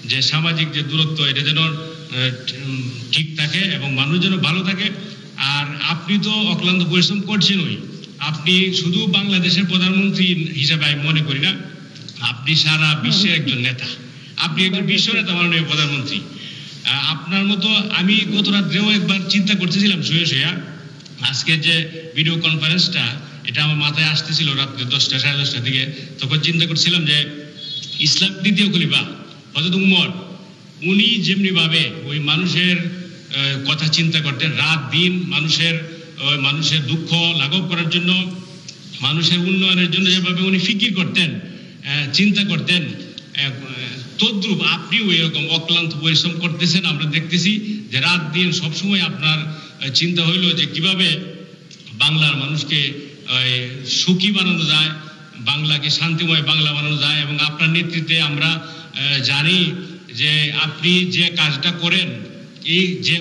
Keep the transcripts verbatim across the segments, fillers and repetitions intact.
যে সামাজিক যে দূরত্ব এটা যেন ঠিক থাকে এবং মানুষ যেন ভালো থাকে। আর আপনি তো অক্লান্ত পরিশ্রম করছেনই, আপনি শুধু বাংলাদেশের প্রধানমন্ত্রী হিসাবে আমি মনে করি না, আপনি সারা বিশ্বের একজন নেতা, আপনি একজন বিশ্ব নেতা, মাননীয় প্রধানমন্ত্রী। আপনার মতো আমি গত রাত্রেও একবার চিন্তা করতেছিলাম শুয়ে শুয়ে, আজকে যে ভিডিও কনফারেন্সটা এটা আমার মাথায় আসতেছিল রাত্রে দশটা সাড়ে দশটার দিকে, তখন চিন্তা করছিলাম যে ইসলাম দ্বিতীয় খলিফা হযরত উমর, উনি যেমনি ভাবে ওই মানুষের কথা চিন্তা করতেন, রাত দিন মানুষের মানুষের দুঃখ লাঘব করার জন্য, মানুষের উন্নয়নের জন্য যেভাবে উনি ফিকির করতেন, চিন্তা করতেন, তদ্রুপ আপনিও এরকম অক্লান্ত পরিশ্রম করতেছেন। আমরা দেখতেছি যে রাত দিন সবসময় আপনার চিন্তা হইল যে কিভাবে বাংলার মানুষকে সুখী বানানো যায়, বাংলাকে শান্তিময় বাংলা বানানো যায়। এবং আপনার নেতৃত্বে আমরা জানি যে আপনি যে কাজটা করেন, এই যে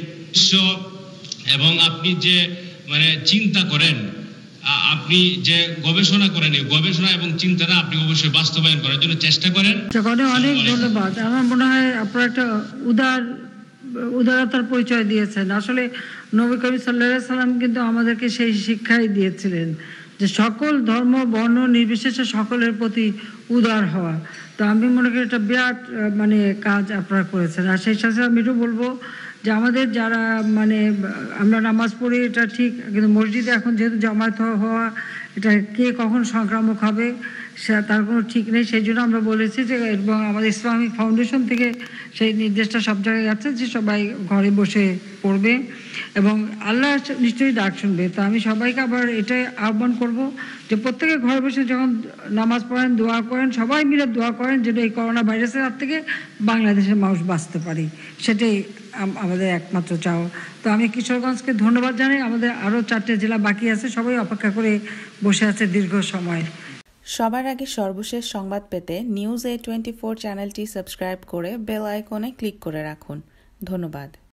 এবং আপনি যে মানে চিন্তা করেন, আপনি যে গবেষণা করেন, এই গবেষণা এবং চিন্তাটা আপনি অবশ্যই বাস্তবায়ন করার জন্য চেষ্টা করেন। অনেক ধন্যবাদ। আমার মনে হয় আপনারা একটা উদার উদারতার পরিচয় দিয়েছেন। আসলে নবী করিম সাল্লাল্লাহু আলাইহি সাল্লাম কিন্তু আমাদেরকে সেই শিক্ষাই দিয়েছিলেন যে সকল ধর্ম বর্ণ নির্বিশেষে সকলের প্রতি উদার হওয়া। তো আমি মনে করি এটা বিরাট মানে কাজ আপনারা করেছেন। আর সেই সাথে আমি একটু বলবো যে আমাদের যারা মানে আমরা নামাজ পড়ি এটা ঠিক, কিন্তু মসজিদে এখন যেহেতু জামায়াত হওয়া, এটা কে কখন সংক্রামক হবে সে তার কোনো ঠিক নেই। সেই জন্য আমরা বলেছি যে, এবং আমাদের ইসলামিক ফাউন্ডেশন থেকে সেই নির্দেশটা সব জায়গায় আছে যে সবাই ঘরে বসে পড়বে এবং আল্লাহ নিশ্চয়ই ডাক শুনবে। তো আমি সবাইকে আবার এটাই আহ্বান করব যে প্রত্যেকে ঘরে বসে যখন নামাজ পড়েন, দোয়া করেন, সবাই মিলে দোয়া করেন যেন এই করোনা ভাইরাসের হাত থেকে বাংলাদেশের মানুষ বাঁচতে পারি, সেটাই আমাদের একমাত্র চাও। তো আমি কিশোরগঞ্জকে ধন্যবাদ জানাই। আমাদের আরও চারটে জেলা বাকি আছে, সবাই অপেক্ষা করে বসে আছে দীর্ঘ সময়। সবার আগে সর্বশেষ সংবাদ পেতে নিউজ এ টোয়েন্টি ফোর চ্যানেলটি সাবস্ক্রাইব করে বেল আইকনে ক্লিক করে রাখুন। ধন্যবাদ।